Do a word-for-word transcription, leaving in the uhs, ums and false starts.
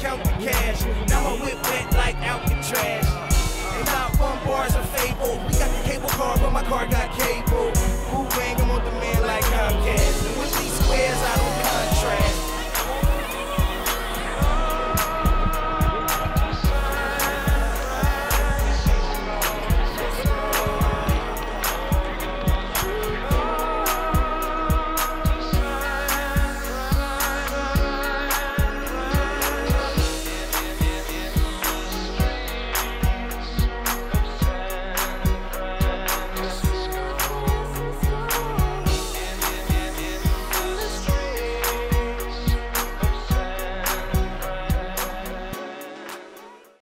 count the cash. Now my whip wet like Alcatraz. And not one bar's a fable. We got the cable car, but my car got cable. Who bang, I'm on the man like Comcast. And with these squares, I don't